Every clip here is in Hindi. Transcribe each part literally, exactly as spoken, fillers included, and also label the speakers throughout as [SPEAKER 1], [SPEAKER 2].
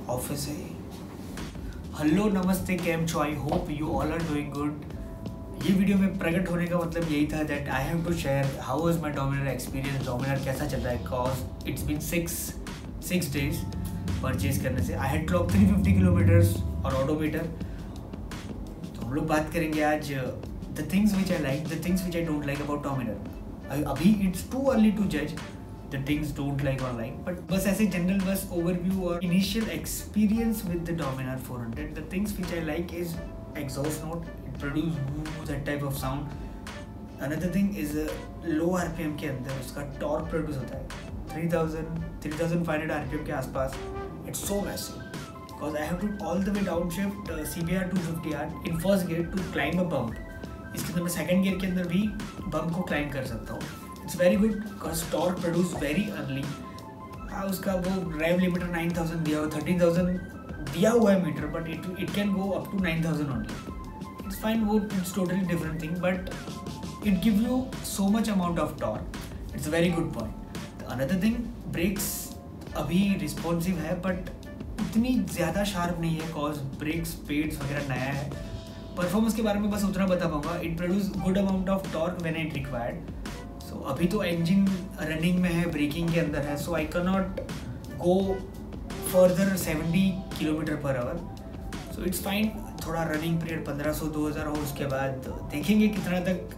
[SPEAKER 1] ऑफिस है। हेलो नमस्ते, कैम छो, I hope you all are doing good. ये वीडियो में प्रकट होने का मतलब यही था that I have to share how is my Dominar experience, Dominar कैसा चल रहा है। Cause it's been six six days purchase करने से। I had clock three fifty kilometres और ऑडोमीटर। तो हम लोग बात करेंगे आज the things which I like, the things which I don't like about Dominar. अभी इट्स टू अर्ली टू जज the things don't like or like, but बस ऐसे जनरल बस overview और initial experience with the Dominar four hundred. The things which I like is exhaust note, it produce that type of sound. Another thing is uh, low R P M के अंदर उसका torque produce होता है three thousand three thousand five hundred R P M के आसपास. It's so massive because I have to all the way downshift uh, C B R two fifty R in first gear to climb a bump. इसके अंदर मैं second gear के अंदर भी bump को climb कर सकता हूँ. It's very good because torque produce very early. हाँ, उसका वो ड्राइव लिमिटर नाइन थाउजेंड दिया हुआ, थर्टीन थाउजेंड दिया हुआ है meter, but it it can go up to nine thousand only. It's fine, वो it's totally different thing, but it give you so much amount of torque. It's a very good point. Another thing, brakes अभी रिस्पॉन्सिव है बट उतनी ज़्यादा शार्प नहीं है कॉज ब्रेक्स पेड्स वगैरह नया है. परफॉर्मेंस के बारे में बस उतना बता पाऊंगा. It produce good amount of torque when it required. So, अभी तो इंजन रनिंग में है, ब्रेकिंग के अंदर है, so I can not go further seventy kilometre per hour. So it's fine. थोड़ा रनिंग पीरियड पंद्रह सौ दो हज़ार हो, उसके बाद देखेंगे कितना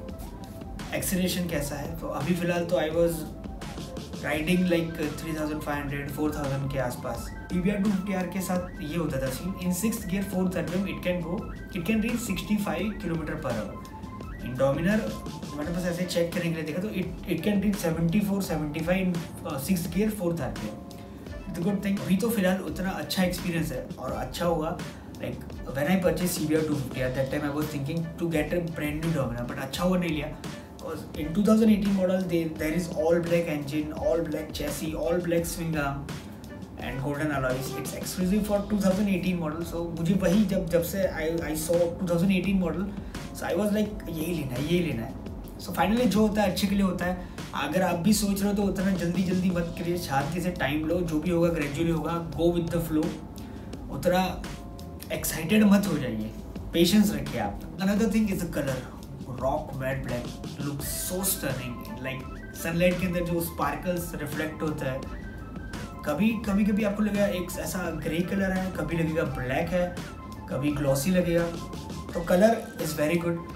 [SPEAKER 1] तक एक्सेलरेशन कैसा है. तो अभी फ़िलहाल तो I was riding like three thousand five hundred four thousand के आसपास. T V R two fifty R के साथ ये होता था scene. In six gear fourth RPM it can go it can reach sixty five kilometre per hour. In Dominar मैंने बस ऐसे चेक करने के लिए देखा तो it it can reach seventy four seventy five in six gear fourth RPM. The good thing, अभी तो फिलहाल उतना अच्छा एक्सपीरियंस है और अच्छा होगा. Like when I purchase C B R two fifty that time I was thinking to get a brand new Dominar, but अच्छा हुआ नहीं लिया because in two thousand eighteen model there is all black engine, all black chassis, all black swing arm and golden alloys. It's exclusive for two thousand eighteen model. So मुझे वही जब जब से I I saw two thousand eighteen model, so I was like यही लेना है यही लेना है. सो फाइनली जो होता है अच्छे के लिए होता है. अगर आप भी सोच रहे हो तो उतना जल्दी जल्दी मत करिए, शांति से टाइम लो. जो भी होगा ग्रेजुअली होगा. Go with the flow. उतना एक्साइटेड मत हो जाइए, पेशेंस रखिए आप. Another thing is the colour. Rock matte black look so stunning. Like sunlight के अंदर जो स्पार्कल्स रिफ्लेक्ट होता है, कभी कभी कभी आपको लगेगा एक ऐसा ग्रे कलर है, कभी लगेगा ब्लैक है, कभी ग्लॉसी लगेगा. तो कलर इज़ वेरी गुड.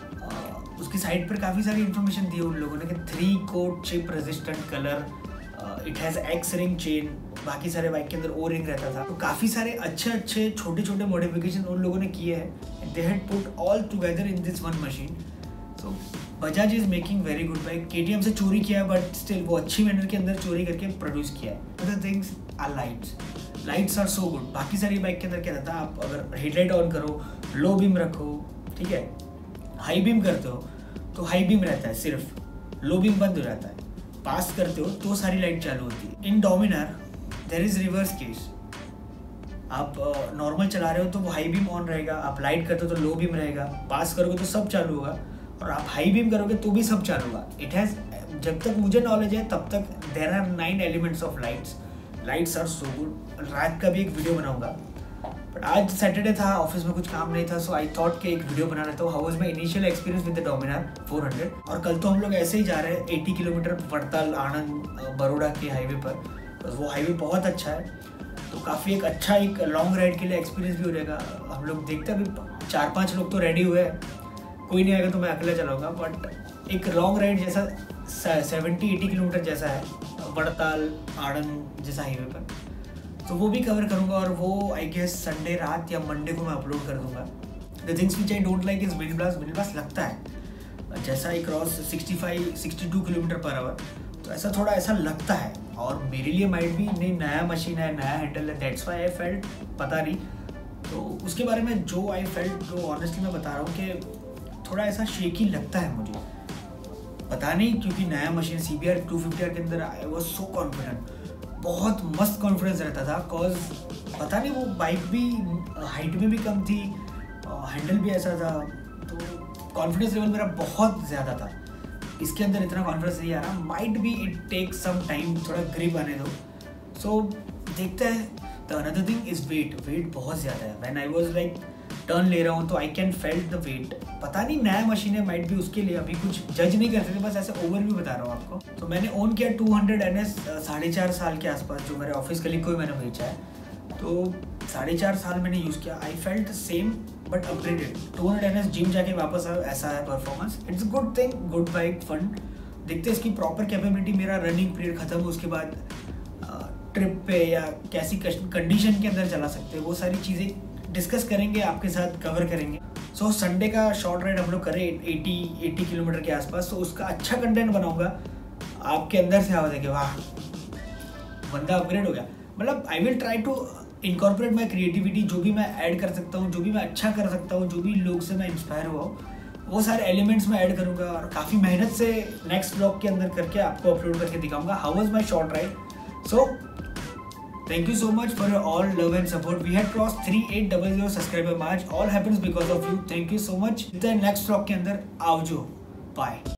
[SPEAKER 1] उसकी साइड पर काफ़ी सारी इन्फॉर्मेशन दी है उन लोगों ने कि three coat chip resistant colour, it has X ring chain. बाकी सारे बाइक के अंदर ओ रिंग रहता था. तो काफ़ी सारे अच्छे अच्छे छोटे छोटे मॉडिफिकेशन उन लोगों ने किए हैं. They had put all together in this one machine. So Bajaj is making very good bike. K T M से चोरी किया है बट स्टिल वो अच्छी मैनर के अंदर चोरी करके प्रोड्यूस किया है. Other things are lights. Lights are so good. बाकी सारी बाइक के अंदर क्या रहता है, आप अगर हेडलाइट ऑन करो, लो बीम रखो, ठीक है, हाई बीम करते हो तो हाई बीम रहता है सिर्फ, लो बीम बंद हो जाता है. पास करते हो तो सारी लाइट चालू होती है. In Dominar there is reverse case. आप नॉर्मल uh, चला रहे हो तो वो हाई बीम ऑन रहेगा, आप लाइट करते हो तो लो बीम रहेगा, पास करोगे तो सब चालू होगा, और आप हाई बीम करोगे तो भी सब चालू होगा. इट हैज़, जब तक मुझे नॉलेज है तब तक there are nine elements of lights. Lights are so good. रात का भी एक वीडियो बनाऊंगा, बट आज सैटरडे था, ऑफिस में कुछ काम नहीं था, सो आई थॉट कि एक वीडियो बना लेता हूँ how was my initial experience with the Dominar four hundred. और कल तो हम लोग ऐसे ही जा रहे हैं अस्सी किलोमीटर वड़ताल आनंद बड़ौदा के हाईवे पर. तो वो हाईवे बहुत अच्छा है, तो काफ़ी एक अच्छा एक लॉन्ग राइड के लिए एक्सपीरियंस भी हो जाएगा. हम लोग देखते हैं अभी चार पाँच लोग तो रेडी हुए हैं, कोई नहीं आएगा तो मैं अकेला चलाऊँगा. बट एक लॉन्ग राइड जैसा सेवेंटी एटी किलोमीटर जैसा है वड़ताल आनंद जैसा हाईवे पर, तो वो भी कवर करूँगा. और वो आई गेस संडे रात या मंडे को मैं अपलोड कर दूँगा. The things which I don't like is wind blast. Wind blast लगता है जैसा ही cross sixty five sixty two kilometre per hour, तो ऐसा थोड़ा ऐसा लगता है. और मेरे लिए माइट भी नहीं, नया मशीन है, नया हैंडल है, दैट्स व्हाई आई फेल्ट, पता नहीं. तो उसके बारे में जो आई फेल्ट, जो ऑनेस्टली मैं बता रहा हूँ कि थोड़ा ऐसा शेकी लगता है मुझे, पता नहीं, क्योंकि नया machine C B R two fifty R के अंदर आई वॉज सो कॉन्फिडेंट. बहुत मस्त कॉन्फिडेंस रहता था कॉज पता नहीं वो बाइक भी हाइट में भी कम थी, हैंडल भी ऐसा था, तो कॉन्फिडेंस लेवल मेरा बहुत ज़्यादा था. इसके अंदर इतना कॉन्फिडेंस नहीं आ रहा. Might be it take some time, थोड़ा ग्रिप आने दो. सो so, देखते हैं the another thing is weight weight बहुत ज़्यादा है। When I was like turn ले रहा हूँ तो I can felt the weight. पता नहीं नया मशीन है, माइट भी उसके लिए अभी कुछ जज नहीं कर सकते, बस ऐसे ओवरव्यू बता रहा हूँ आपको। तो मैंने ओन किया टू हंड्रेड एन एस साढ़े चार साल के आसपास, जो मेरे ऑफिस कलीग को ही मैंने बेचा है। तो साढ़े चार साल मैंने यूज़ किया, I felt same but upgraded. Two hundred N S gym जाके वापस आया, ऐसा है performance. It's good thing, good bike, fun. देखते हैं इसकी प्रॉपर कैपेबिलिटी। मेरा रनिंग पीरियड खत्म हो उसके बाद ट्रिप पे या कैसी कंडीशन के अंदर चला सकते हैं, वो सारी चीज़ें डिस्कस करेंगे, आपके साथ कवर करेंगे। सो so, संडे का शॉर्ट राइड हम लोग करें अस्सी किलोमीटर के आसपास। तो उसका अच्छा कंटेंट बनाऊंगा, आपके अंदर से आवाज़ है कि वाह बंदा अपग्रेड हो गया। मतलब I will try to incorporate my creativity, जो भी मैं ऐड कर सकता हूँ, जो भी मैं अच्छा कर सकता हूँ, जो भी लोग से मैं इंस्पायर हुआ हूँ, वो सारे एलिमेंट्स में ऐड करूँगा और काफ़ी मेहनत से नेक्स्ट ब्लॉग के अंदर करके आपको अपलोड करके दिखाऊंगा how was my short ride. So thank you so much for your all love and support. We had crossed three eight double zero subscriber mark. All happens because of you. Thank you so much. मिलते हैं नेक्स्ट ब्लॉग के अंदर। आओ जो, बाय।